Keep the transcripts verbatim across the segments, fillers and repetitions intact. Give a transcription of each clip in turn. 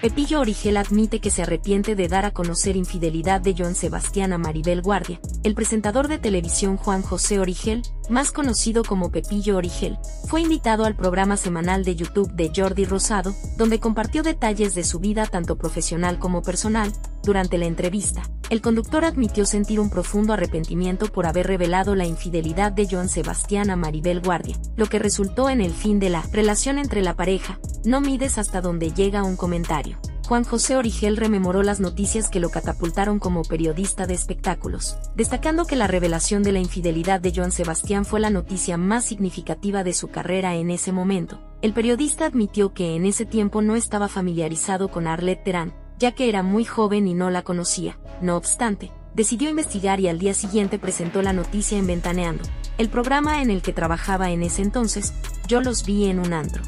Pepillo Origel admite que se arrepiente de dar a conocer infidelidad de Joan Sebastián a Maribel Guardia. El presentador de televisión Juan José Origel, más conocido como Pepillo Origel, fue invitado al programa semanal de YouTube de Jordi Rosado, donde compartió detalles de su vida tanto profesional como personal. Durante la entrevista, el conductor admitió sentir un profundo arrepentimiento por haber revelado la infidelidad de Joan Sebastián a Maribel Guardia, lo que resultó en el fin de la relación entre la pareja. No mides hasta donde llega un comentario. Juan José Origel rememoró las noticias que lo catapultaron como periodista de espectáculos, destacando que la revelación de la infidelidad de Joan Sebastián fue la noticia más significativa de su carrera en ese momento. El periodista admitió que en ese tiempo no estaba familiarizado con Arlette Terán, ya que era muy joven y no la conocía. No obstante, decidió investigar y al día siguiente presentó la noticia en Ventaneando, el programa en el que trabajaba en ese entonces. Yo los vi en un antro.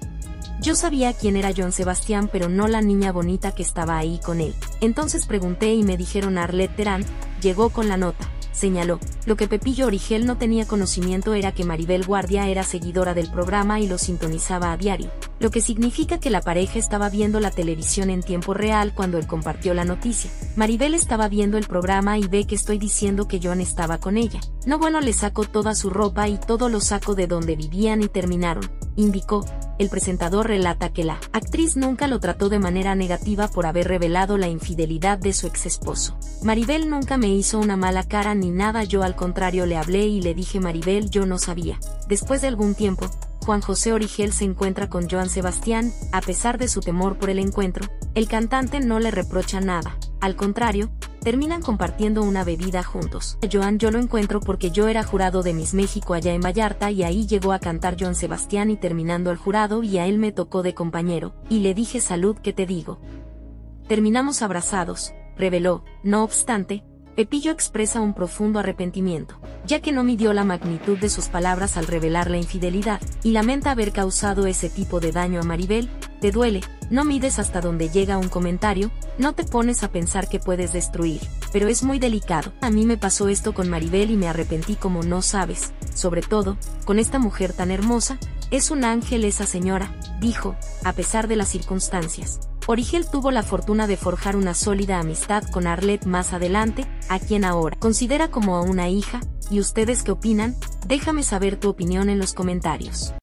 Yo sabía quién era Joan Sebastián, pero no la niña bonita que estaba ahí con él. Entonces pregunté y me dijeron Arlette Terán, llegó con la nota, señaló. Lo que Pepillo Origel no tenía conocimiento era que Maribel Guardia era seguidora del programa y lo sintonizaba a diario, lo que significa que la pareja estaba viendo la televisión en tiempo real cuando él compartió la noticia. Maribel estaba viendo el programa y ve que estoy diciendo que Joan estaba con ella. No, bueno, le sacó toda su ropa y todo lo sacó de donde vivían y terminaron, indicó. El presentador relata que la actriz nunca lo trató de manera negativa por haber revelado la infidelidad de su ex esposo. Maribel nunca me hizo una mala cara ni nada, yo al contrario le hablé y le dije Maribel, yo no sabía. Después de algún tiempo, Juan José Origel se encuentra con Joan Sebastián. A pesar de su temor por el encuentro, el cantante no le reprocha nada. Al contrario, terminan compartiendo una bebida juntos. A Joan yo lo encuentro porque yo era jurado de Miss México allá en Vallarta y ahí llegó a cantar Joan Sebastián y terminando el jurado y a él me tocó de compañero, y le dije salud, ¿qué te digo? Terminamos abrazados, reveló. No obstante, Pepillo expresa un profundo arrepentimiento, ya que no midió la magnitud de sus palabras al revelar la infidelidad, y lamenta haber causado ese tipo de daño a Maribel. Te duele, no mides hasta donde llega un comentario, no te pones a pensar que puedes destruir, pero es muy delicado. A mí me pasó esto con Maribel y me arrepentí como no sabes, sobre todo, con esta mujer tan hermosa, es un ángel esa señora, dijo, a pesar de las circunstancias. Origel tuvo la fortuna de forjar una sólida amistad con Arlette más adelante, a quien ahora considera como a una hija. ¿Y ustedes qué opinan? Déjame saber tu opinión en los comentarios.